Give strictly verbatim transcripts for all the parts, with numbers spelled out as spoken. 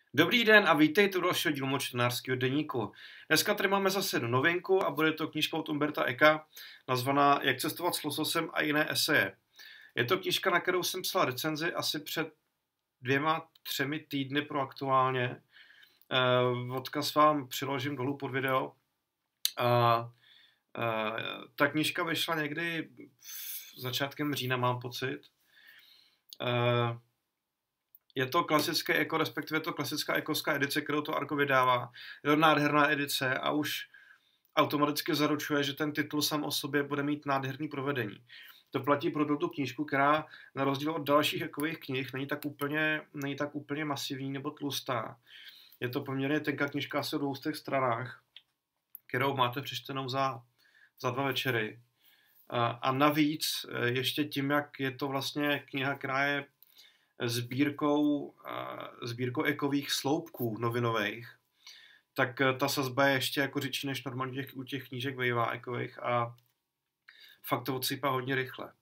Dobrý den a vítejte u dalšího dílu čtenářského deníku. Dneska tady máme zase jednu novinku a bude to knížka od Umberta Ecka, nazvaná Jak cestovat s lososem a jiné eseje. Je to knížka, na kterou jsem psal recenzi asi před dvěma, třemi týdny pro Aktuálně. Eh, odkaz vám přiložím dolů pod video. A, eh, ta knížka vyšla někdy v začátkem října, mám pocit. Eh, Je to klasické eko, respektive to klasická ekovská edice, kterou to Arco vydává. Je to nádherná edice a už automaticky zaručuje, že ten titul sám o sobě bude mít nádherný provedení. To platí pro tuto knížku, která na rozdíl od dalších ekových knih není tak úplně, není tak úplně masivní nebo tlustá. Je to poměrně tenká knížka asi o dvoustech stranách, kterou máte přečtenou za, za dva večery. A, a navíc ještě tím, jak je to vlastně kniha, která je sbírkou, sbírkou ekových sloupků novinových, tak ta sazba je ještě jako řečí než normálně těch, u těch knížek bývá ekových a fakt to odsypá hodně rychle.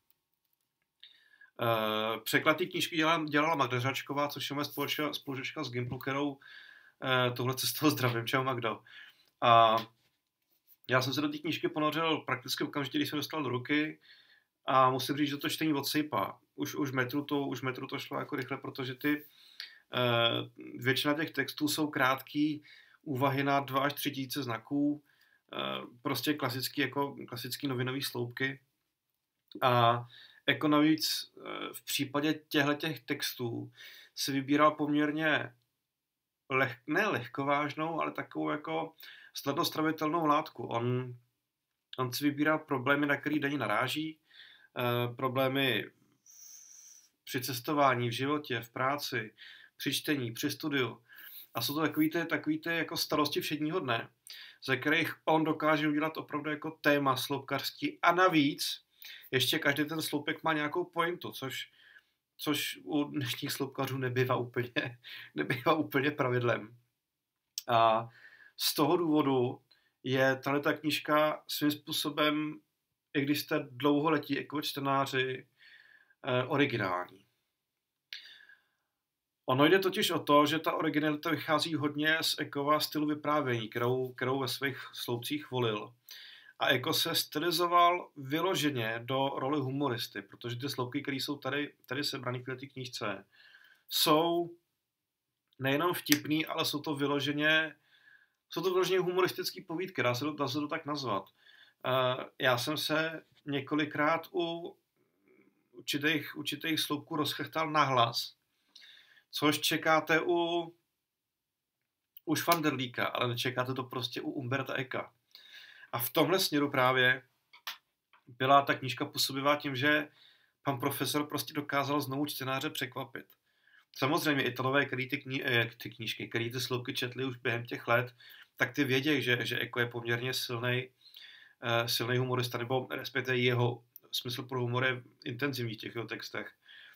Překlad té knížky dělala, dělala Magda Řačková, což je moje spolužačka z Gimplu, kterou tohle cestou zdravím. Čau Magdo. A já jsem se do té knížky ponořil prakticky okamžitě, když jsem dostal do ruky, a musím říct, že to čtení odsypá. Už, už, metru to, už metru to šlo jako rychle, protože ty uh, většina těch textů jsou krátký úvahy na dva až tři tisíce znaků, uh, prostě klasický, jako, klasický novinový sloupky. A jako navíc uh, v případě těchto textů si vybíral poměrně leh, ne lehkovážnou, ale takovou jako snadno stravitelnou látku. On, on si vybíral problémy, na který denně naráží, Uh, problémy při cestování, v životě, v práci, při čtení, při studiu. A jsou to takový ty, takový ty jako starosti všedního dne, ze kterých on dokáže udělat opravdu jako téma sloupkařský. A navíc ještě každý ten sloupek má nějakou pointu, což, což u dnešních sloupkařů nebývá úplně, nebývá úplně pravidlem. A z toho důvodu je tato knížka svým způsobem, i když jste dlouholetí jako čtenáři, eh, originální. Ono jde totiž o to, že ta originalita vychází hodně z Eckova stylu vyprávění, kterou, kterou ve svých sloupcích volil. A Ecko se stylizoval vyloženě do roli humoristy, protože ty sloupky, které jsou tady, tady sebrané v této knížce, jsou nejenom vtipný, ale jsou to vyloženě, jsou to vyloženě humoristické povídky, dá se to, dá se to tak nazvat. Uh, já jsem se několikrát u určitých, určitých sloupků rozchechtal nahlas, což čekáte u u Švanderlíka, ale nečekáte to prostě u Umberta Ecka. A v tomhle směru právě byla ta knížka působivá tím, že pan profesor prostě dokázal znovu čtenáře překvapit. Samozřejmě Italové, který ty, kni- ty knížky, který ty sloupky četli už během těch let, tak ty vědějí, že, že Ecko je poměrně silnej silný humorista, nebo respektive jeho smysl pro humor je intenzivní v těch jeho textech.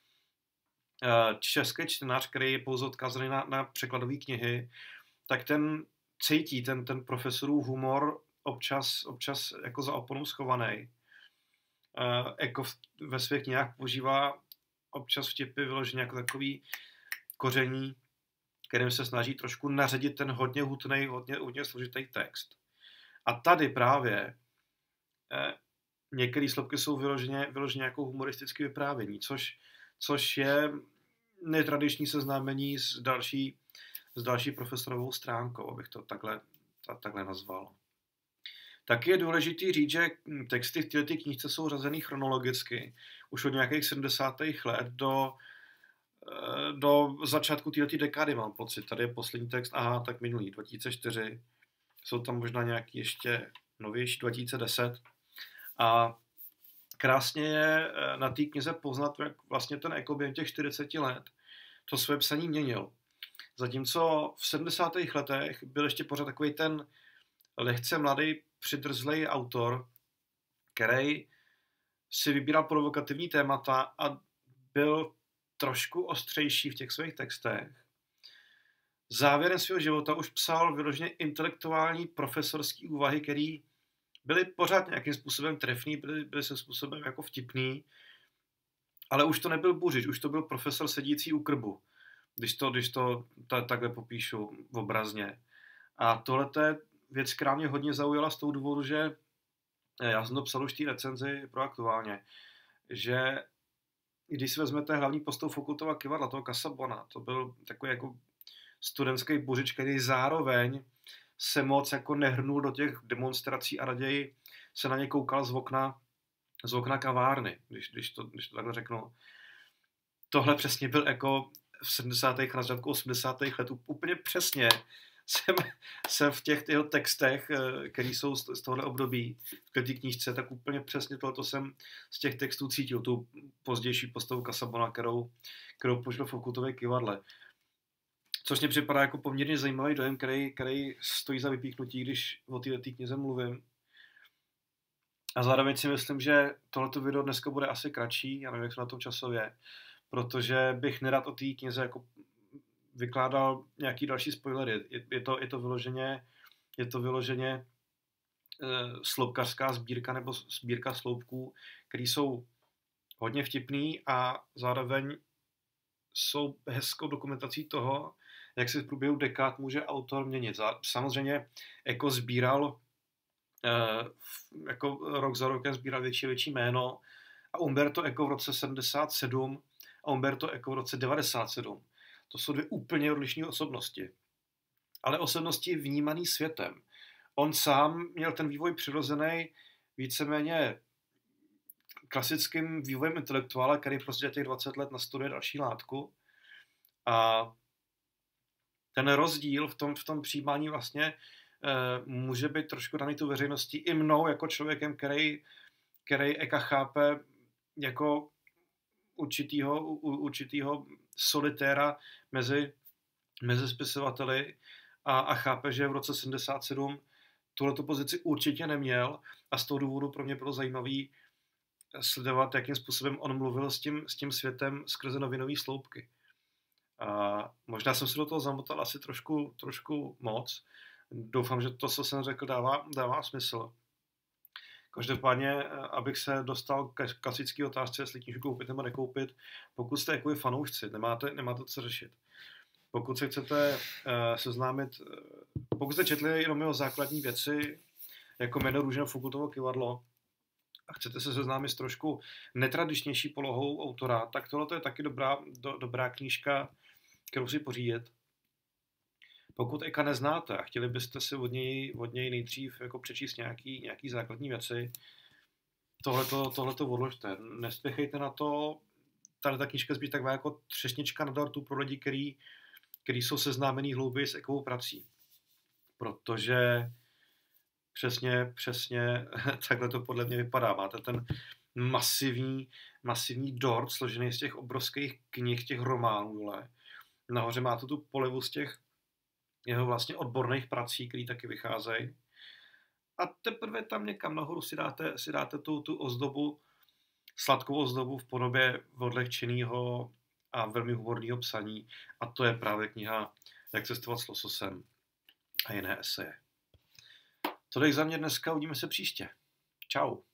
Český čtenář, který je pouze odkázaný na, na překladové knihy, tak ten cítí ten, ten profesorův humor občas, občas jako za oponou schovaný. Ecko ve svých knihách používá občas vtipy vyloženě jako takový koření, kterým se snaží trošku naředit ten hodně hutný, hodně, hodně složitý text. A tady právě eh, některé sloupky jsou vyloženě, vyloženě jako humoristické vyprávění, což, což je netradiční seznámení s další, s další profesorovou stránkou, abych to takhle, takhle nazval. Taky je důležitý říct, že texty v této knížce jsou řazený chronologicky, už od nějakých sedmdesátých let do, do začátku této dekády, mám pocit. Tady je poslední text, aha, tak minulý, dva tisíce čtyři. Jsou tam možná nějaký ještě novější, dva tisíce deset. A krásně je na té knize poznat, jak vlastně ten Ecko během těch čtyřiceti let to své psaní měnil. Zatímco v sedmdesátých letech byl ještě pořád takový ten lehce mladý, přidrzlej autor, který si vybíral provokativní témata a byl trošku ostřejší v těch svých textech. Závěrem svého života už psal vyloženě intelektuální profesorský úvahy, které byly pořád nějakým způsobem trefný, byly, byly se způsobem jako vtipný, ale už to nebyl Buřič, už to byl profesor sedící u krbu. když to, když to ta, takhle popíšu obrazně. A tohle je věc, která mě hodně zaujala z toho důvodu, že já jsem to psal už v té recenzi pro Aktuálně, že když si vezmete hlavní postavu Foucaultova kyvadla, toho Casabona, to byl takový jako studentský božič, který zároveň se moc jako nehrnul do těch demonstrací a raději se na ně koukal z okna, z okna kavárny, když, když, to, když to takhle řeknu. Tohle přesně byl jako v sedmdesátých na začátku osmdesátých let úplně přesně jsem, jsem v těch jeho textech, které jsou z, z tohohle období v té knížce, tak úplně přesně tohle jsem z těch textů cítil, tu pozdější postavu Casabona, kterou, kterou použil Foucaultově kyvadle. Což mě připadá jako poměrně zajímavý dojem, který, který stojí za vypíchnutí, když o této knize mluvím. A zároveň si myslím, že tohleto video dneska bude asi kratší, já nevím, jak jsem na tom časově, protože bych nerad o té knize jako vykládal nějaký další spoilery. Je, je, to, je to vyloženě, je to vyloženě e, sloupkařská sbírka nebo sbírka sloupků, které jsou hodně vtipný a zároveň jsou hezkou dokumentací toho, jak se v průběhu dekád může autor měnit. Samozřejmě jako sbíral e, jako rok za rokem sbíral větší větší jméno a Umberto Eco v roce sedmdesát sedm a Umberto Eco v roce devadesát sedm. To jsou dvě úplně odlišné osobnosti. Ale osobnosti vnímaný světem. On sám měl ten vývoj přirozený víceméně klasickým vývojem intelektuála, který prostě těch dvacet let nastuduje další látku. A ten rozdíl v tom, v tom přijímání vlastně e, může být trošku daný tu veřejností i mnou jako člověkem, který, který Eka chápe jako určitýho, určitýho solitéra mezi, mezi spisovateli a, a chápe, že v roce sedmdesát sedm tuhletu pozici určitě neměl a z toho důvodu pro mě bylo zajímavý sledovat, jakým způsobem on mluvil s tím, s tím světem skrze novinové sloupky. A možná jsem se do toho zamotal asi trošku, trošku moc. Doufám, že to, co jsem řekl, dává, dává smysl. Každopádně, abych se dostal k klasické otázce, jestli knižku koupit nebo nekoupit, pokud jste jako fanoušci, nemáte, nemáte co řešit. Pokud se chcete uh, seznámit, uh, pokud jste četli jenom jeho základní věci, jako Jméno růže Foucaultovo kyvadlo, a chcete se seznámit s trošku netradičnější polohou autora, tak tohle je taky dobrá, do, dobrá knížka, kterou si pořídit. Pokud Eka neznáte a chtěli byste si od něj, od něj nejdřív jako přečíst nějaký, nějaký základní věci, tohleto, tohleto odložte. Nespěchejte na to, tady ta knížka zbyt taková jako třešnička na dortu pro lidi, který, který jsou seznámený hlouběji s Ekovou prací. Protože přesně, přesně takhle to podle mě vypadá. Máte ten masivní, masivní dort složený z těch obrovských knih, těch románů, vole. Nahoře máte tu polivu z těch jeho vlastně odborných prací, které taky vycházejí. A teprve tam někam nahoru si dáte, si dáte tu, tu ozdobu, sladkou ozdobu v podobě odlehčeného a velmi humorného psaní. A to je právě kniha Jak cestovat s lososem a jiné eseje. Tolik za mě dneska, uvidíme se příště. Čau.